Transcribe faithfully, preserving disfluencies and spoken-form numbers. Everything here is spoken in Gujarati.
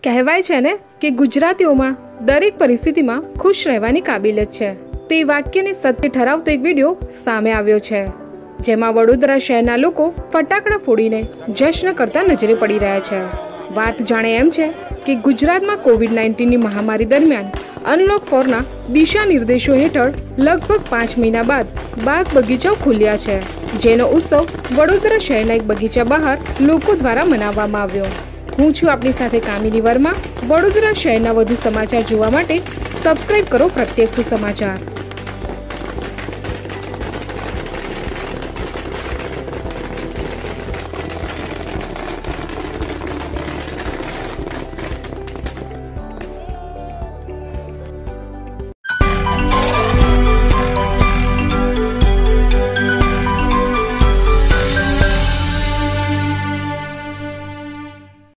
કહેવાય છે ને કે ગુજરાતીઓમાં દરેક પરિસ્થિતિમાં ખુશ રહેવાની કાબિલિયત છે। તે વાક્યને સત્ય ઠરાવતો એક વિડીયો સામે આવ્યો છે, જેમાં વડોદરા શહેરના લોકો ફટાકડા ફોડીને જશ્ન કરતા નજરે પડી રહ્યા છે। વાત જાણે એમ છે કે ગુજરાતમાં કોવિડ નાઇન્ટીનની મહામારી દરમિયાન અનલોક ફોરના દિશા નિર્દેશો હેઠળ લગભગ પાંચ મહિના બાદ બાગ બગીચાઓ ખુલ્યા છે, જેનો ઉત્સવ વડોદરા શહેરના એક બગીચા બહાર લોકો દ્વારા મનાવવામાં આવ્યો। હું છું આપની સાથે કામિની વર્મા। વડોદરા શહેરના વધુ સમાચાર જોવા માટે સબસ્ક્રાઇબ કરો પ્રત્યક્ષ સમાચાર।